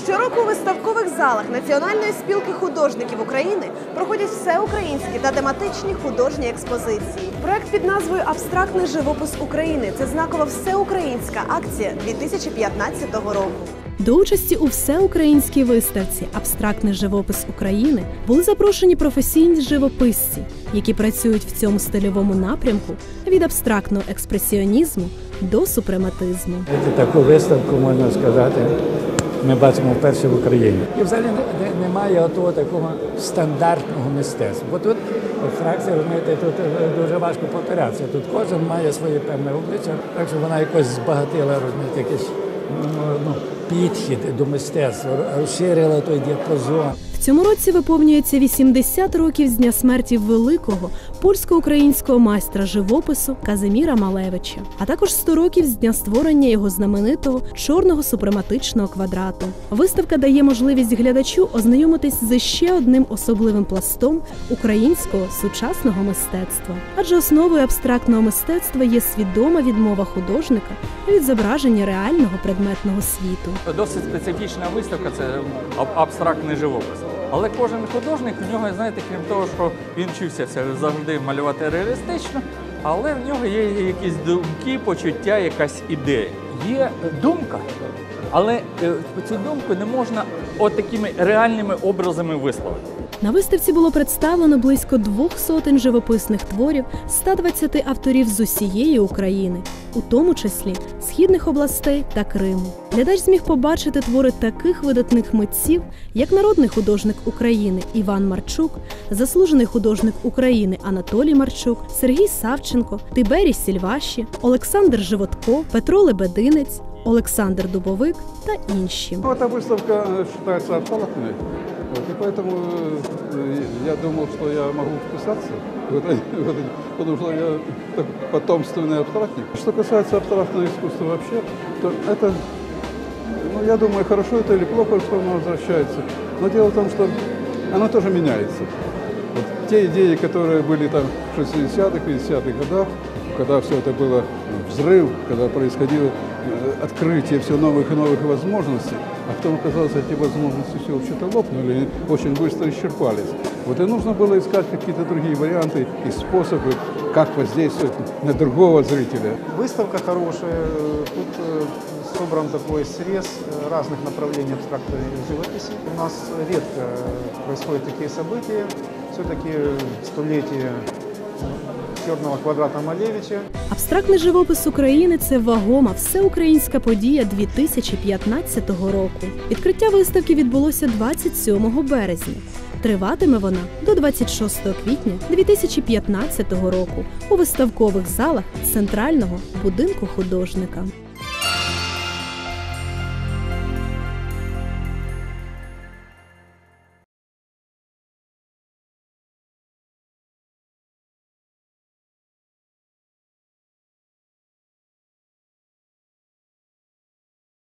Щороку у виставкових залах Національної спілки художників України проходять всеукраїнські та тематичні художні експозиції. Проект під назвою «Абстрактний живопис України» – це знакова всеукраїнська акція 2015 року. До участі у всеукраїнській виставці «Абстрактний живопис України» були запрошені професійні живописці, які працюють в цьому стильовому напрямку від абстрактного експресіонізму до супрематизму. Таку виставку, можна сказати, ми бачимо вперше в Україні. І взагалі немає такого стандартного мистецтва. Бо тут абстракція, розумієте, тут дуже важко повторятися. Тут кожен має своє певне обличчя, так що вона якось збагатила, розумієте, якийсь підхід до мистецтва, розширила той діапазон. В цьому році виповнюється 80 років з дня смерті великого польсько-українського майстра живопису Казиміра Малевича, а також 100 років з дня створення його знаменитого чорного супрематичного квадрату. Виставка дає можливість глядачу ознайомитись з ще одним особливим пластом українського сучасного мистецтва. Адже основою абстрактного мистецтва є свідома відмова художника від зображення реального предметного світу. Досить специфічна виставка – це абстрактний живопис. Але кожен художник, в нього, знаєте, крім того, що він вчився завжди малювати реалістично, але в нього є якісь думки, почуття, якась ідея. Є думка, але цю думку не можна такими реальними образами висловити. На виставці було представлено близько 200 живописних творів 120 авторів з усієї України, у тому числі східних областей та Криму. Глядач зміг побачити твори таких видатних митців, як народний художник України Іван Марчук, заслужений художник України Анатолій Марчук, Сергій Савченко, Тиберій Сільваші, Олександр Животко, Петро Лебединець, Олександр Дубовик та інші. Эта выставка считается абстрактной, и поэтому я думал, что я могу вписаться в это, потому что я потомственный абстрактник. Что касается абстрактного искусства вообще, то это, я думаю, хорошо это или плохо, что оно возвращается. Но дело в том, что оно тоже меняется. Вот те идеи, которые были там в 60-х, 50-х годах, когда все это было взрыв, когда происходило открытие все новых и новых возможностей, а потом оказалось, эти возможности все вообще-то лопнули и очень быстро исчерпались. Вот и нужно было искать какие-то другие варианты и способы, как воздействовать на другого зрителя. Выставка хорошая, тут собран такой срез разных направлений абстрактной живописи. У нас редко происходят такие события, все-таки столетие чорного квадрата Малевича. Абстрактний живопис України – це вагома всеукраїнська подія 2015 року. Відкриття виставки відбулося 27 березня. Триватиме вона до 26 квітня 2015 року у виставкових залах Центрального будинку художника.